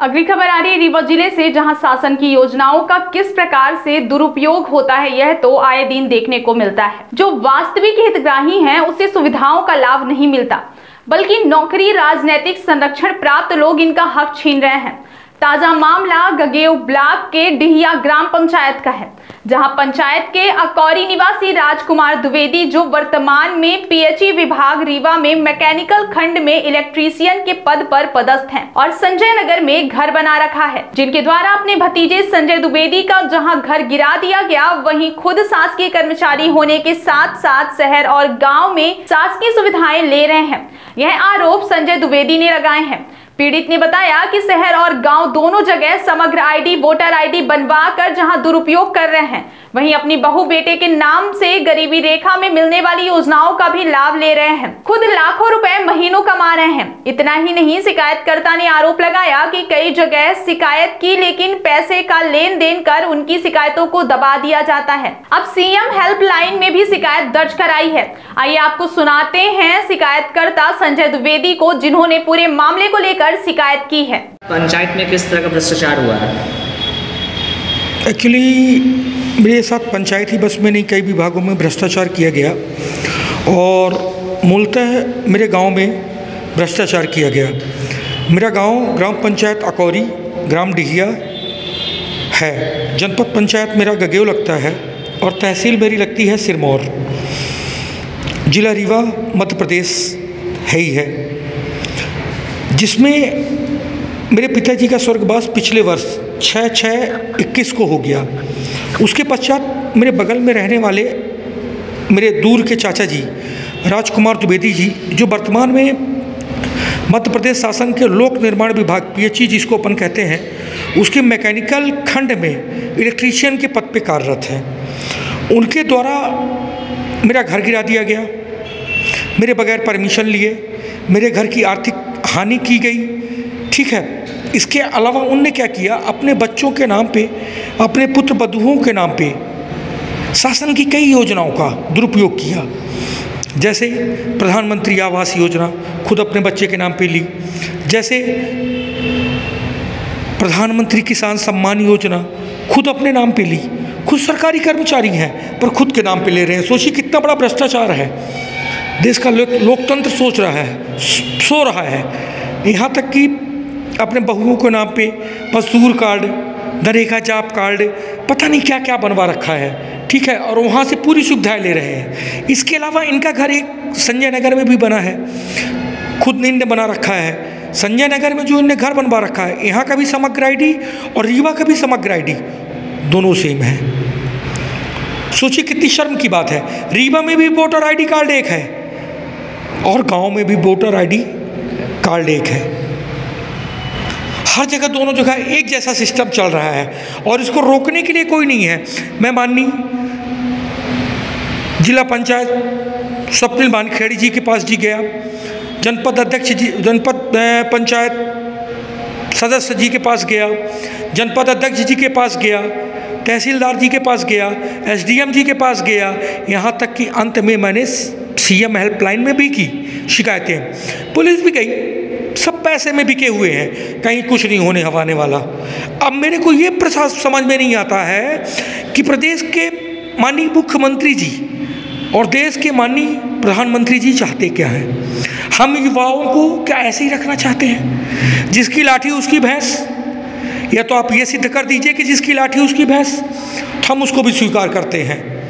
अगली खबर आ रही है रीवा जिले से, जहां शासन की योजनाओं का किस प्रकार से दुरुपयोग होता है यह तो आए दिन देखने को मिलता है। जो वास्तविक हितग्राही हैं उसे सुविधाओं का लाभ नहीं मिलता, बल्कि नौकरी, राजनीतिक संरक्षण प्राप्त लोग इनका हक छीन रहे हैं। ताजा मामला गगेव ब्लॉक के डिहिया ग्राम पंचायत का है, जहां पंचायत के अकौरी निवासी राजकुमार द्विवेदी, जो वर्तमान में पीएचई विभाग रीवा में मैकेनिकल खंड में इलेक्ट्रीशियन के पद पर पदस्थ हैं और संजय नगर में घर बना रखा है, जिनके द्वारा अपने भतीजे संजय द्विवेदी का जहां घर गिरा दिया गया, वहीं खुद शासकीय कर्मचारी होने के साथ साथ शहर और गाँव में शासकीय सुविधाएं ले रहे हैं। यह आरोप संजय द्विवेदी ने लगाए हैं। पीड़ित ने बताया कि शहर और गांव दोनों जगह समग्र आईडी, वोटर आईडी बनवा कर जहां दुरुपयोग कर रहे हैं, वहीं अपनी बहू बेटे के नाम से गरीबी रेखा में मिलने वाली योजनाओं का भी लाभ ले रहे हैं। खुद लाखों रुपए महीनों कमा रहे हैं। इतना ही नहीं, शिकायतकर्ता ने आरोप लगाया कि कई जगह शिकायत की, लेकिन पैसे का लेन देन कर उनकी शिकायतों को दबा दिया जाता है। अब सीएम हेल्पलाइन में भी शिकायत दर्ज कराई है। आइए आपको सुनाते हैं शिकायतकर्ता संजय द्विवेदी को, जिन्होंने पूरे मामले को लेकर शिकायत की है। पंचायत में किस तरह का भ्रष्टाचार हुआ है? एक्चुअली मेरे साथ पंचायती बस में नहीं, कई विभागों में भ्रष्टाचार किया गया और मूलतः मेरे गांव में भ्रष्टाचार किया गया। मेरा गांव ग्राम पंचायत अकौरी, ग्राम डिहिया है। जनपद पंचायत मेरा गगेव लगता है और तहसील मेरी लगती है सिरमौर। जिला रीवा मध्य प्रदेश है ही है, जिसमें मेरे पिताजी का स्वर्गवास पिछले वर्ष 6/6/21 को हो गया। उसके पश्चात मेरे बगल में रहने वाले मेरे दूर के चाचा जी राजकुमार द्विवेदी जी, जो वर्तमान में मध्य प्रदेश शासन के लोक निर्माण विभाग पीएचई जिसको अपन कहते हैं, उसके मैकेनिकल खंड में इलेक्ट्रीशियन के पद पे कार्यरत हैं, उनके द्वारा मेरा घर गिरा दिया गया। मेरे बगैर परमिशन लिए मेरे घर की आर्थिक हानि की गई। ठीक है, इसके अलावा उनने क्या किया, अपने बच्चों के नाम पे, अपने पुत्र वधुओं के नाम पे शासन की कई योजनाओं का दुरुपयोग किया। जैसे प्रधानमंत्री आवास योजना खुद अपने बच्चे के नाम पे ली, जैसे प्रधानमंत्री किसान सम्मान योजना खुद अपने नाम पे ली। खुद सरकारी कर्मचारी हैं पर खुद के नाम पे ले रहे हैं। सोचिए कितना बड़ा भ्रष्टाचार है। देश का लोकतंत्र सो रहा है। यहाँ तक कि अपने बहुओं के नाम पे मजदूर कार्ड, नरेगा जॉब कार्ड, पता नहीं क्या क्या बनवा रखा है। ठीक है, और वहाँ से पूरी सुविधाएं ले रहे हैं। इसके अलावा इनका घर एक संजय नगर में भी बना है, खुद इनने बना रखा है। संजय नगर में जो इनने घर बनवा रखा है, यहाँ का भी समग्र आईडी और रीवा का भी समग्र आईडी दोनों सेम है। सोचिए कितनी शर्म की बात है। रीवा में भी वोटर आईडी कार्ड एक है और गाँव में भी वोटर आईडी कार्ड एक है। हर जगह दोनों जगह एक जैसा सिस्टम चल रहा है और इसको रोकने के लिए कोई नहीं है। मैं माननीय जिला पंचायत स्वप्निल मानखेड़ी जी के पास जी गया, जनपद अध्यक्ष जी, जनपद पंचायत सदस्य जी के पास गया, जनपद अध्यक्ष जी के पास गया, तहसीलदार जी के पास गया, एसडीएम जी के पास गया, यहाँ तक कि अंत में मैंने सीएम हेल्पलाइन में भी की शिकायतें। पुलिस भी गई। सब पैसे में बिके हुए हैं, कहीं कुछ नहीं होने हवाने वाला। अब मेरे को ये समझ में नहीं आता है कि प्रदेश के माननीय मुख्यमंत्री जी और देश के माननीय प्रधानमंत्री जी चाहते क्या हैं। हम युवाओं को क्या ऐसे ही रखना चाहते हैं, जिसकी लाठी उसकी भैंस? या तो आप ये सिद्ध कर दीजिए कि जिसकी लाठी उसकी भैंस, हम उसको भी स्वीकार करते हैं।